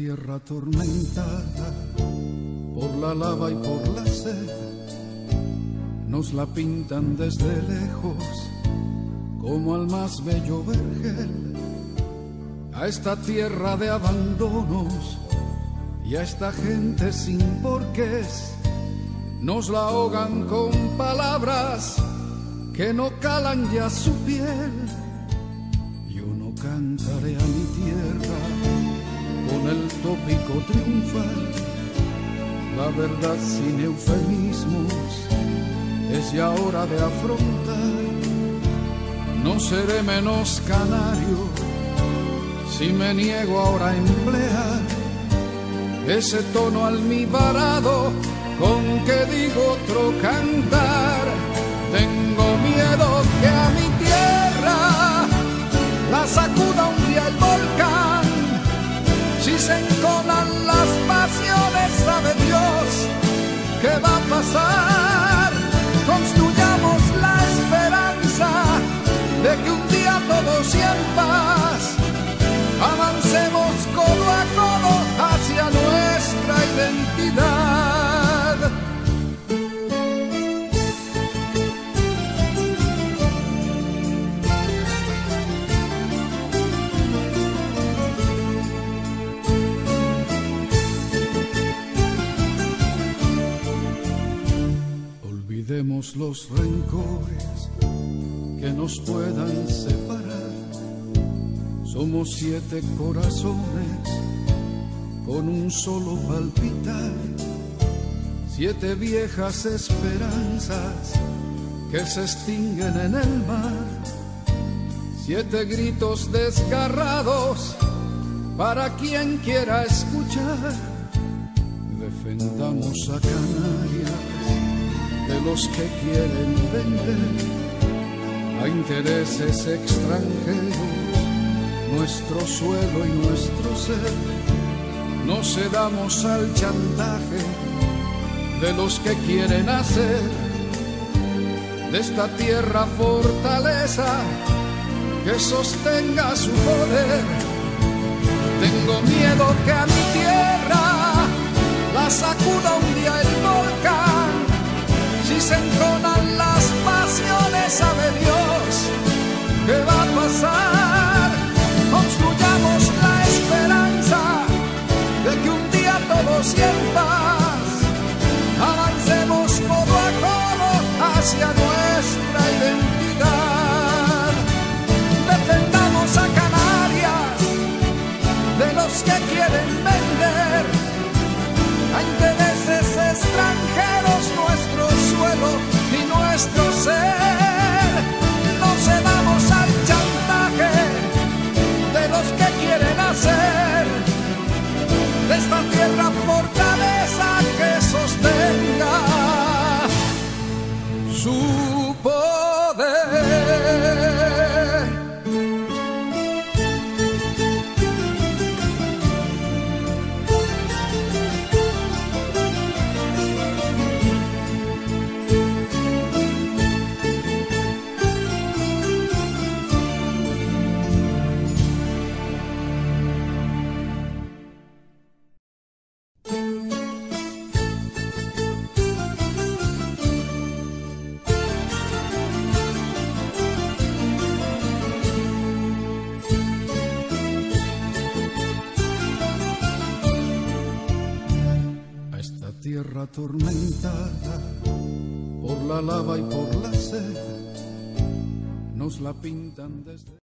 tierra atormentada por la lava y por la sed, nos la pintan desde lejos como al más bello vergel. A esta tierra de abandonos y a esta gente sin porqués, nos la ahogan con palabras que no calan ya su piel. Yo no cantaré a mi tierra con el tópico triunfal, la verdad sin eufemismos es ya hora de afrontar. No seré menos canario si me niego ahora a emplear ese tono almibarado con que digo otro cantar. Tengo miedo que a mi tierra la sacuda un día el volcán. Si se enconan las pasiones, sabe Dios qué va a pasar. Construyamos la esperanza de que un día todos y en paz avancemos codo a codo hacia nuestra identidad. Olvidemos los rencores que nos puedan separar. Somos 7 corazones con un solo palpitar, 7 viejas esperanzas que se extinguen en el mar, 7 gritos desgarrados para quien quiera escuchar. Defendamos a Canarias de los que quieren vender a intereses extranjeros nuestro suelo y nuestro ser. No cedamos al chantaje de los que quieren hacer de esta tierra fortaleza que sostenga su poder. Tengo miedo que a mi tierra la sacuda un día el volcán. Si se enconan las pasiones, sabe Dios qué va a pasar. Construyamos la esperanza de que un día todos y en paz avancemos codo a codo hacia nuestra identidad. Defendamos a Canarias de los que quieren vender a intereses extranjeros nuestro suelo y nuestro ser. No cedamos al chantaje de los que quieren hacer de esta tierra fortaleza que sostenga su poder. Tierra atormentada por la lava y por la sed, nos la pintan desde